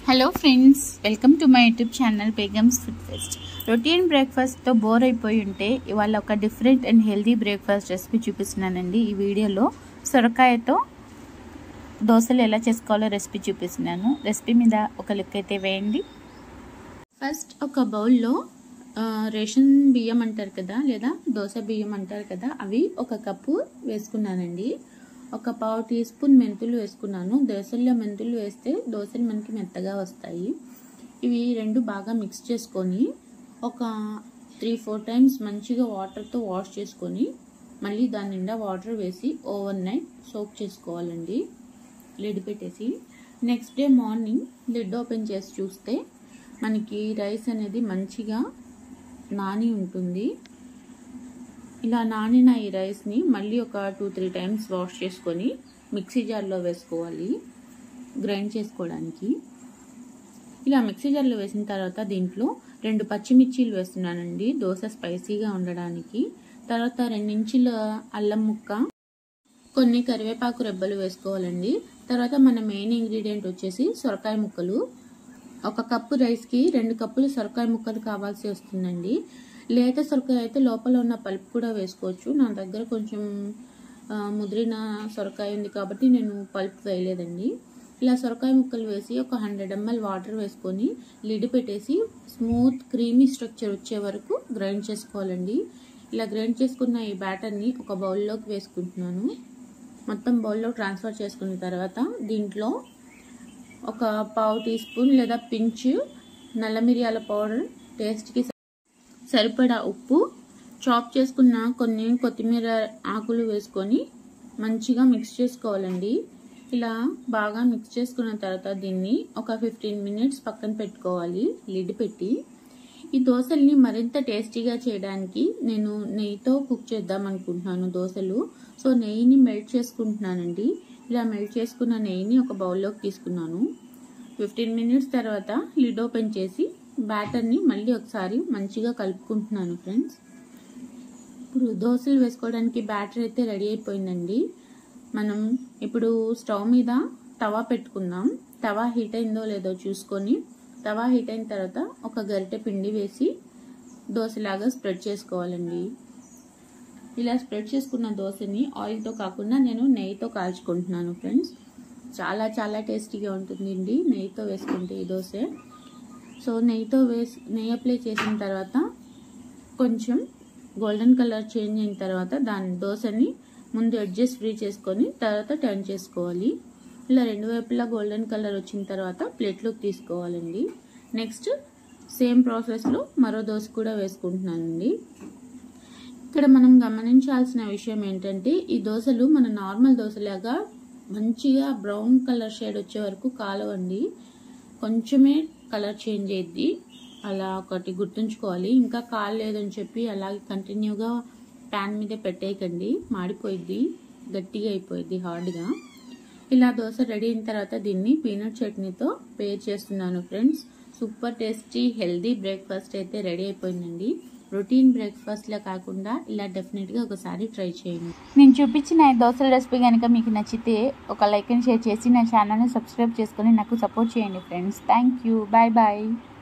Hello friends, welcome to my YouTube channel Begum's food fest. Routine బ్రేక్ఫాస్ట్తో bore అయిపోయి ఉంటే ఇవాళ ఒక different and healthy breakfast recipe చూపిస్తున్నానండి. ఈ వీడియోలో సొరకాయతో దోశలు ఎలా చేసుకోవాలో రెసిపీ చూపిస్తున్నాను. రెసిపీ మీద ఒక లుక్ అయితే వేయండి. ఫస్ట్ ఒక బౌల్లో రేషన్ బియ్యం అంటారు కదా, లేదా దోశ బియ్యం అంటారు కదా, అవి ఒక కప్పు వేసుకున్నానండి. ఒక పావు టీ స్పూన్ మెంతులు వేసుకున్నాను. దోశల్లో మెంతులు వేస్తే దోశలు మనకి మెత్తగా వస్తాయి. ఇవి రెండు బాగా మిక్స్ చేసుకొని ఒక 3-4 టైమ్స్ మంచిగా వాటర్తో వాష్ చేసుకొని మళ్ళీ దాని నిండా వాటర్ వేసి ఓవర్ నైట్ సోక్ చేసుకోవాలండి, లిడ్ పెట్టేసి. Next day morning lid open చేసి చూస్తే మనకి రైస్ అనేది మంచిగా నాని ఉంటుంది. ఇలా నానిన ఈ రైస్ని మళ్ళీ ఒక 2-3 టైమ్స్ వాష్ చేసుకొని మిక్సీ జార్లో వేసుకోవాలి గ్రైండ్ చేసుకోవడానికి. ఇలా మిక్సీ జార్లో వేసిన తర్వాత దీంట్లో 2 పచ్చిమిర్చీలు వేస్తున్నానండి, దోశ స్పైసీగా ఉండడానికి. తర్వాత 2 ఇంచుల అల్లం ముక్క, కొన్ని కరివేపాకు రెబ్బలు వేసుకోవాలండి. తర్వాత మన మెయిన్ ఇంగ్రీడియంట్ వచ్చేసి సొరకాయ ముక్కలు. ఒక కప్పు రైస్కి 2 కప్పులు సొరకాయ ముక్కలు కావాల్సి వస్తుందండి. లేత సొరకాయ అయితే లోపల ఉన్న పల్ప్ కూడా వేసుకోవచ్చు. నా దగ్గర కొంచెం ముదిరిన సొరకాయ ఉంది కాబట్టి నేను పల్ప్ వేయలేదండి. ఇలా సొరకాయ ముక్కలు వేసి ఒక 100 ml వాటర్ వేసుకొని లిడ్ పెట్టేసి స్మూత్ క్రీమీ స్ట్రక్చర్ వచ్చే వరకు గ్రైండ్ చేసుకోవాలండి. ఇలా గ్రైండ్ చేసుకున్న ఈ బ్యాటర్ని ఒక బౌల్లోకి వేసుకుంటున్నాను. మొత్తం బౌల్లో ట్రాన్స్ఫర్ చేసుకున్న తర్వాత దీంట్లో ఒక పావు టీ స్పూన్ లేదా పించ్ నల్ల మిరియాల పౌడర్, టేస్ట్కి సరిపడా ఉప్పు, చాప్ చేసుకున్న కొన్ని కొత్తిమీర ఆకులు వేసుకొని మంచిగా మిక్స్ చేసుకోవాలండి. ఇలా బాగా మిక్స్ చేసుకున్న తర్వాత దీన్ని ఒక 15 minutes పక్కన పెట్టుకోవాలి లిడ్ పెట్టి. ఈ దోశల్ని మరింత టేస్టీగా చేయడానికి నేను నెయ్యితో కుక్ చేద్దాం అనుకుంటున్నాను దోశలు. సో నెయ్యిని మెల్ట్ చేసుకుంటున్నానండి. ఇలా మెల్ట్ చేసుకున్న నెయ్యిని ఒక బౌల్లోకి తీసుకున్నాను. 15 minutes తర్వాత లిడ్ ఓపెన్ చేసి బ్యాటర్ని మళ్ళీ ఒకసారి మంచిగా కలుపుకుంటున్నాను ఫ్రెండ్స్. ఇప్పుడు దోశలు వేసుకోవడానికి బ్యాటర్ అయితే రెడీ అయిపోయిందండి. మనం ఇప్పుడు స్టవ్ మీద తవా పెట్టుకుందాం. తవా హీట్ అయిందో లేదో చూసుకొని తవా హీట్ అయిన తర్వాత ఒక గరిటె పిండి వేసి దోశలాగా స్ప్రెడ్ చేసుకోవాలండి. ఇలా స్ప్రెడ్ చేసుకున్న దోశని ఆయిల్తో కాకుండా నేను నెయ్యితో కాల్చుకుంటున్నాను ఫ్రెండ్స్. చాలా చాలా టేస్టీగా ఉంటుందండి నెయ్యితో వేసుకుంటే ఈ దోశ. సో నెయ్యి అప్లై చేసిన తర్వాత కొంచెం గోల్డెన్ కలర్ చేంజ్ అయిన తర్వాత దాని దోశని ముందు ఎడ్జెస్ ఫ్రీ చేసుకొని తర్వాత టర్న్ చేసుకోవాలి. ఇలా 2 వైపులా గోల్డెన్ కలర్ వచ్చిన తర్వాత ప్లేట్లోకి తీసుకోవాలండి. నెక్స్ట్ సేమ్ ప్రాసెస్లో మరో దోశ కూడా వేసుకుంటున్నానండి. ఇక్కడ మనం గమనించాల్సిన విషయం ఏంటంటే ఈ దోశలు మన నార్మల్ దోశలాగా మంచిగా బ్రౌన్ కలర్ షేడ్ వచ్చే వరకు కాలవండి. కొంచెమే కలర్ చేంజ్ అయ్యిద్ది, అలా ఒకటి గుర్తుంచుకోవాలి. ఇంకా కాలేదని చెప్పి అలాగే కంటిన్యూగా ప్యాన్ మీద పెట్టేయకండి, మాడిపోయిద్ది, గట్టిగా అయిపోయిద్ది హార్డ్గా. ఇలా దోశ రెడీ అయిన తర్వాత దీన్ని పీనట్ చట్నీతో పేర్ చేస్తున్నాను friends. Super tasty healthy breakfast అయితే రెడీ అయిపోయిందండి. రొటీన్ బ్రేక్ఫాస్ట్లా కాకుండా ఇలా డెఫినెట్గా ఒకసారి ట్రై చేయండి. నేను చూపించిన దోశల రెసిపీ కనుక మీకు నచ్చితే ఒక లైక్ అండ్ షేర్ చేసి నా ఛానల్ని సబ్స్క్రైబ్ చేసుకొని నాకు సపోర్ట్ చేయండి friends. Thank you. Bye bye.